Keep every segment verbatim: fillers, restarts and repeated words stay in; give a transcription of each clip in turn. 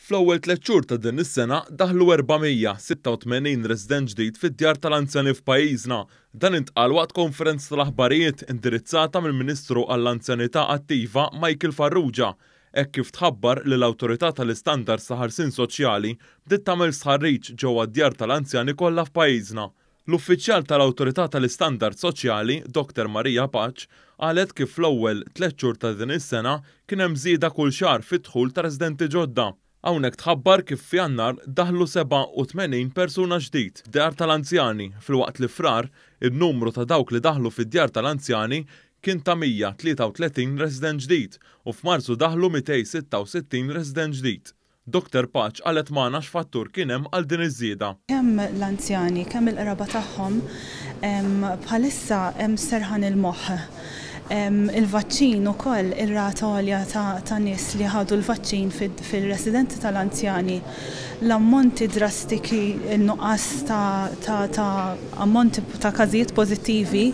Fl-ewwel tliet xhur ta' din is-sena daħlu erba'mija sitta u tmenin resident ġdid fid-djar tal-anzjani f'pajjiżna. Dan intqal waqt konferenza tal-aħbarijiet indirizzata mill-Ministru għall-Anzjanità Attiva Michael Farrugia, hekk kif tħabbar li l-Awtorità tal-Istandards ta' Ħarsien Soċjali bdiet tagħmel stħarriġ ġewwa d-djar tal-anzjani kollha f'pajjiżna. L-uffiċjal tal-Awtorità tal-Istandards Soċjali, Doktor Marija Paċ, qalet kif fl-ewwel tliet xhur ta' din is-sena kien hemm żieda kull xahar fid-dħul ta' residenti ġodda. Hawnhekk tħabbar kif f'Jannar daħlu seba' u tmenin persuna ġdid f'djar tal-anzjani, filwaqt li frar in-numru ta' dawk li daħlu fid-djar tal-anzjani kien ta' mija tlieta u tletin resident ġdid u f'Marzu daħlu mija sitta u sittin resident ġdid. Doktor Paċ qalet magħna x'fattur kien hemm għal din iż-żieda. Kemm l-anzjani, kemm il-qraba tagħhom bħalissa hemm serħan il-moħħ. Il-vaċċin ukoll ir-rata għolja ta' nies li ħadu l-vaċċin fil-residenti tal-anzjani. L-ammonti drastiki, il-nuqqas ta' ammonti ta' każijiet pożittivi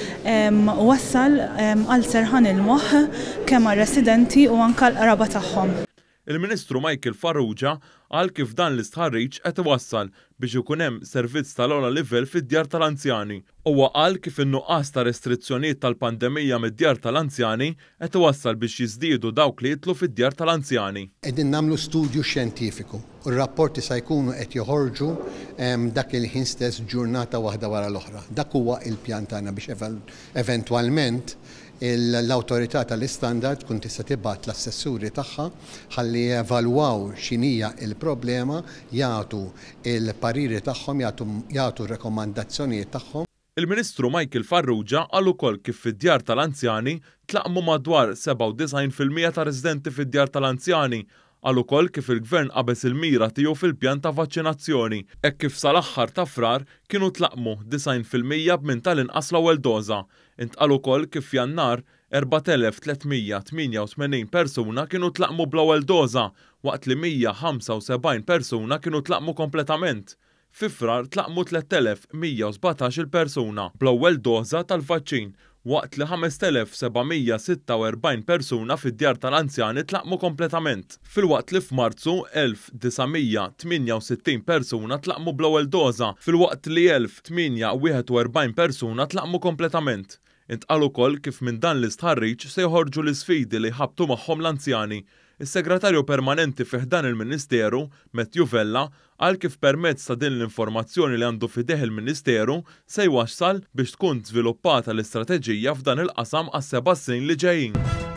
wassal għal serħan il-moħħ kemm għar-residenti u anke l-qraba tagħhom. Il-Ministru Michael Farrugia qal kif dan l-istħarriġ qed iwassal biex ikun hemm servizz tal-ogħla livell fid-djar tal-anzjani. Huwa qal kif in-nuqqas ta' restrizzjonijiet tal-pandemija mid-djar tal-anzjani qed iwassal biex jiżdiedu dawk li jitlu fid-djar tal-anzjani. Qegħdin nagħmlu studju xjentifiku u r-rapporti se jkunu qed joħorġu dak il-ħin stess ġurnata waħda wara l-oħra. Dak huwa l-pjan tagħna biex eventwalment l-Awtorità tal-Istandard tkun tista' tibgħat l-assessuri tagħha ħalli jevalwaw x'inhija l-problema, jagħtu il-pariri tagħhom, jagħtu r-rekomandazzjonijiet tagħhom. Il-Ministru Michael Farrugia qal ukoll kif fid-djar tal-anzjani tlaqmu madwar seba' u disgħin fil-mija ta' residenti fid-djar tal-anzjani. Qal ukoll kif il-Gvern qabeż il-mira tiegħu fil-pjan ta' vaċċinazzjoni, hekk kif sal-aħħar ta' frar kienu tlaqmu disgħin fil-mija b'minn tal-inqas l-ewwel doża. Intqal ukoll kif f'Jannar erba' elef tlietmija tminja u tmenin persuna kienu tlaqmu bl-ewwel doża, waqt li mija ħamsa u sebgħin persuna kienu tlaqmu kompletament. Fi frar tlaqmu tliet elef mija u sebgħtax il-persuna bl-ewwel doża tal-vaċċin, waqt li ħames elef sebgħmija sitta u erbgħin persuna fid-djar tal-anzjani tlaqmu kompletament. Filwaqt li f'Marzu elf disgħamija tminja u sittin persuna tlaqmu bl-ewwel doża, filwaqt li elf tminja u wieħed u erbgħin persuna tlaqmu kompletament. Intqal ukoll kif minn dan l-istħarriġ se joħorġu l-isfidi li jħabbtu magħhom l-anzjani. Is-Segretarju Permanenti fih dan il-Ministeru, Matthew Vella, qal kif permezz ta' din l-informazzjoni li għandu fideh il-Ministeru se jwassal biex tkun żviluppata l-istrateġija f'dan il-qasam għas-seba' snin li ġejjin.